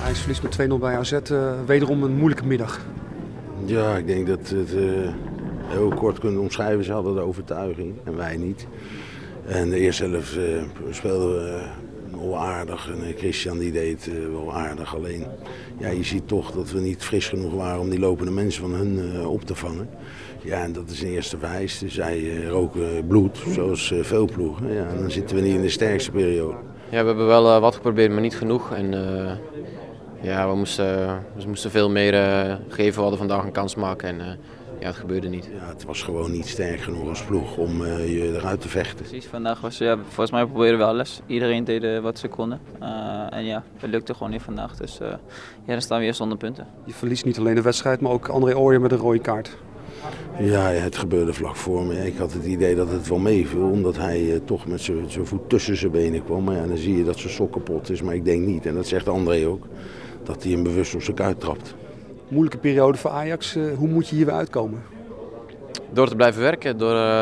Ajax verliest met 2-0 bij AZ. Wederom een moeilijke middag. Ja, ik denk dat het heel kort kunnen omschrijven. Ze hadden de overtuiging en wij niet. En de eerste helft speelden we wel aardig. En Christian die deed wel aardig. Alleen ja, je ziet toch dat we niet fris genoeg waren om die lopende mensen van hun op te vangen. Ja, en dat is een eerste vereiste. Zij roken bloed, zoals veel ploegen. Ja, en dan zitten we niet in de sterkste periode. Ja, we hebben wel wat geprobeerd, maar niet genoeg. En ja, we moesten veel meer geven. We hadden vandaag een kans maken en ja, het gebeurde niet. Ja, het was gewoon niet sterk genoeg als ploeg om je eruit te vechten. Precies, vandaag was volgens mij probeerden we alles. Iedereen deed wat ze konden. En ja, het lukte gewoon niet vandaag. Dus ja, dan staan we weer zonder punten. Je verliest niet alleen de wedstrijd, maar ook André Ooyer met een rode kaart. Ja, het gebeurde vlak voor me. Ik had het idee dat het wel meeviel, omdat hij toch met zijn voet tussen zijn benen kwam. Maar ja, dan zie je dat zijn sok kapot is, maar ik denk niet. En dat zegt André ook, dat hij hem bewust op zijn kuit trapt. Moeilijke periode voor Ajax. Hoe moet je hier weer uitkomen? Door te blijven werken,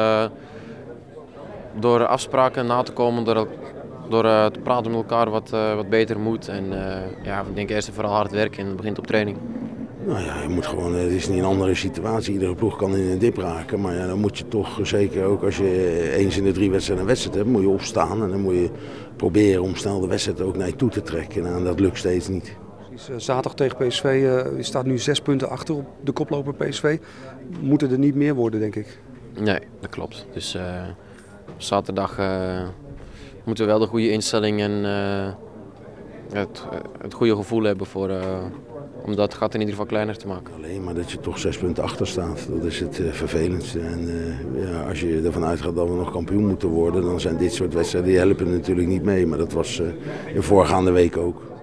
door afspraken na te komen, door te praten met elkaar wat beter moet. En ja, ik denk eerst en vooral hard werken en dat begint op training. Nou ja, je moet gewoon, het is niet een andere situatie. Iedere ploeg kan in een dip raken. Maar ja, dan moet je toch zeker ook als je eens in de 3 wedstrijden een wedstrijd hebt, moet je opstaan. En dan moet je proberen om snel de wedstrijd ook naar je toe te trekken. En dat lukt steeds niet. Zaterdag tegen PSV, je staat nu 6 punten achter op de koploper PSV. Moeten er niet meer worden, denk ik? Nee, dat klopt. Dus zaterdag moeten we wel de goede instelling en het goede gevoel hebben om dat gat in ieder geval kleiner te maken. Alleen maar dat je toch 6 punten achter staat, dat is het vervelendste. En ja, als je ervan uitgaat dat we nog kampioen moeten worden, dan zijn dit soort wedstrijden, die helpen natuurlijk niet mee. Maar dat was in voorgaande week ook.